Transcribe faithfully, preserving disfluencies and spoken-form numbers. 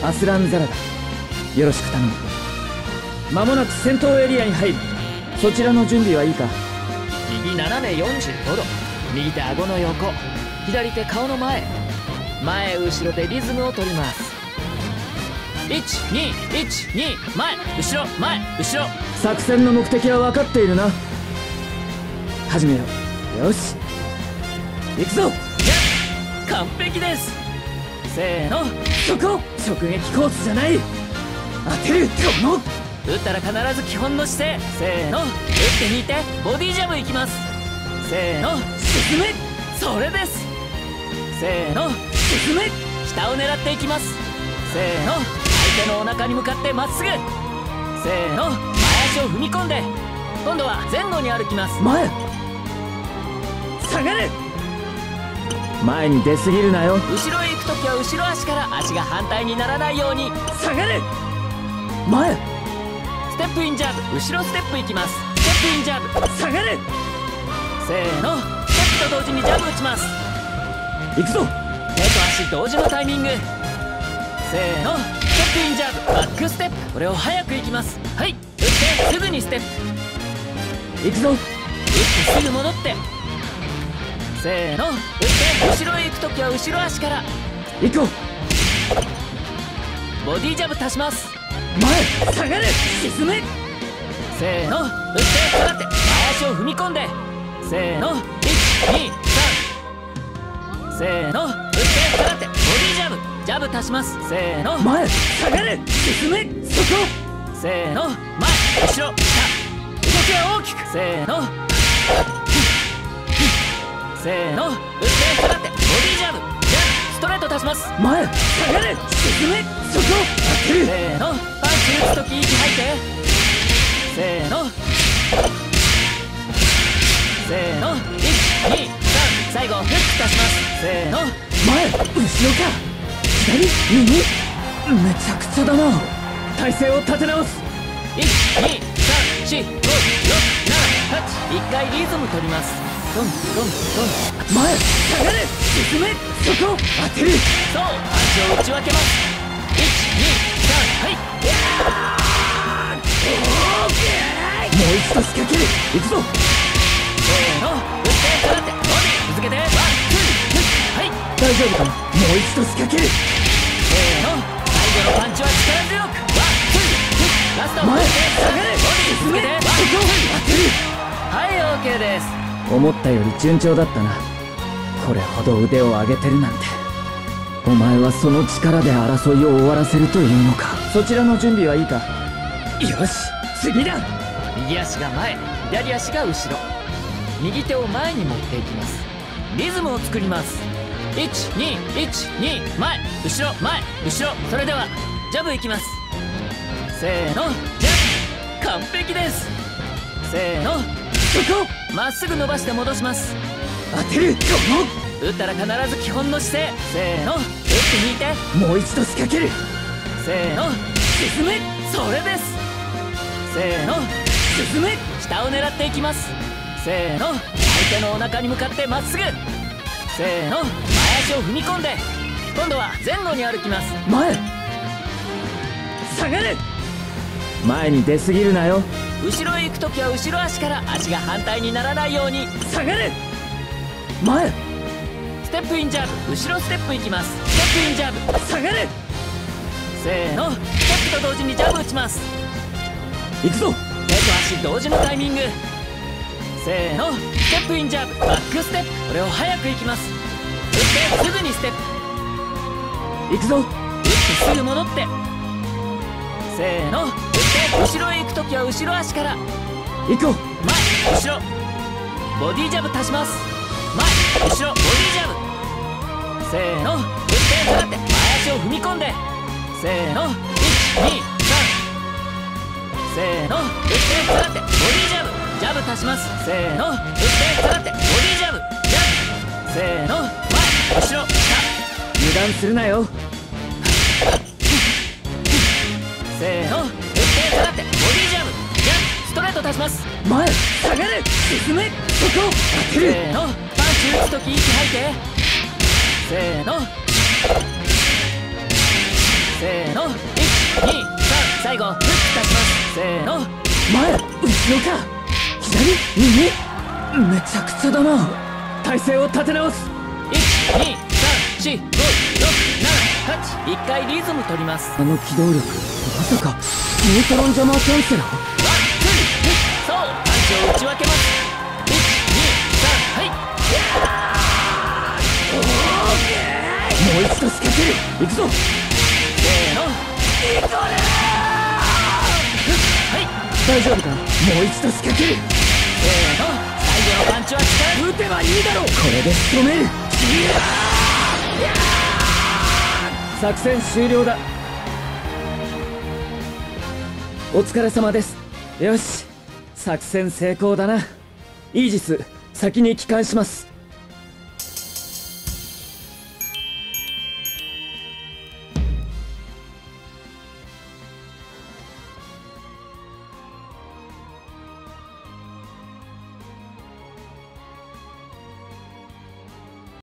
アスランザラだ。よろしく頼む。間もなく戦闘エリアに入る。そちらの準備はいいか？ 右斜めよんじゅうごど、右手顎の横、左手顔の前、前後ろでリズムを取ります。いちにいちに、前後ろ前後ろ。 作戦の目的は分かっているな。始めよう。よし行くぞ。 完璧です。せーの、 そこ直撃コースじゃない。当てる。この打ったら必ず基本の姿勢。せーの、打って引いてボディジャブいきます。せーの、 進め。 それです。せーの、 進め。 下を狙っていきます。せーの、相手のお腹に向かってまっすぐ。せーの、前足を踏み込んで、今度は前後に歩きます。 前下がれ。前に出過ぎるなよ。 後ろへ行くときは後ろ足から足が反対にならないように。 下がれ。前ステップインジャブ、後ろステップいきます。ステップインジャブ、 下がれ。 せーの、ステップと同時にジャブ打ちます。 行くぞ。 手と足同時のタイミング。せーの、ステップインジャブ、バックステップ。これを早くいきます。はい、打ってすぐにステップ。 行くぞ。 打ってすぐ戻って。せーの、打って後ろへ行くときは後ろ足から行こう。 ボディジャブ足します。 前下がれ。沈め。 せーの、打って下がって前足を踏み込んで。せーの、いちにさん。せーの、打って下がってボディジャブ、ジャブ足します。せーの、 前下がれ。沈め。そこ。 せーの、前後ろ下、動きは大きく。せーの、せーの、打って下がってボディジャブ、ジャブ、ストレート足します。 前下がれ。沈め。そこ。当てる。 せーの、パンチ打つとき息吐いて。せーの、せーの、いちにさん。最後フック足します。せーの、 前後ろか左右。めちゃくちゃだな。体勢を立て直す。 いちにさんよんごろくななはち。いっかいリズム取ります。ドンドンドン。 前下がれ。沈め。そこ。当てる。 そう、パンチを打ち分けます。いちにさん、はい。 もう一度仕掛ける。行くぞ。 せーの、打って下がってボディ続けてワンツーフッ。はい、 大丈夫かな。もう一度仕掛ける。 せーの、最後のパンチは力強くワンツーフッ。ラスト前打って下が下がれ。 れボディ続けてワンツーそこ。当てる。 はい、オーケーです。 思ったより順調だったな。これほど腕を上げてるなんて。お前はその力で争いを終わらせるというのか。そちらの準備はいいか？よし次だ。 右足が前、左足が後ろ。右手を前に持っていきます。リズムを作ります。いちにいちに、前後ろ前後ろ。それではジャブいきます。せーの、ジャブ、完璧です。せーの、 そこ。 まっすぐ伸ばして戻します。 当てる。こ打ったら必ず基本の姿勢。せーの、打って引いて。 のもう一度仕掛ける。 せーの、 沈め。 それです。せーの、 沈め。 下を狙っていきます。せーの、相手のお腹に向かってまっすぐ。せーの、前足を踏み込んで、今度は前後に歩きます。 前下がれ。前に出過ぎるなよ。 後ろへ行くときは後ろ足から足が反対にならないように。 下がれ。前ステップインジャブ、後ろステップいきます。ステップインジャブ、 下がれ。 せーの、ステップと同時にジャブ打ちます。 行くぞ。 手と足同時のタイミング。せーの、ステップインジャブ、バックステップ。これを早くいきます。打ってすぐにステップ。 行くぞ。 打ってすぐ戻って。せーの、打って後ろへ行くときは後ろ足から行こう。 前後ろボディジャブ足します。前後ろボディジャブ。せーの、打って下がって前足を踏み込んで。せーの、いちにさん。せーの、打って下がってボディジャブ、ジャブ足します。せーの、打って下がってボディジャブ、ジャブ。せーの、前後ろ下。 油断するなよ。 せーの、打って下がってボディジャブ、ジャブ、ストレート足します。 前下がれ。沈め。そこ。当てる。 せーの、パンチ打つとき息吐いて。せーの、せーの、 最後フック出します。せーの。 前後ろか左右めちゃくちゃだな。体勢を立て直す。 いちにさんしごろくななはち。いっかいリズム取ります。 あの機動力まさかニュートロンジャマーキャンセラー。 ワンツーフッ。そうパンチを打ち分けます。いちにさん。はい。 もう一度仕掛ける。行くぞ。 せーの。いこれはい。 大丈夫か。もう一度仕掛ける。 せーの。最後のパンチは力。 撃てばいいだろう。これで仕留める。作戦終了だ。お疲れ様です。よし作戦成功だな。イージス先に帰還します。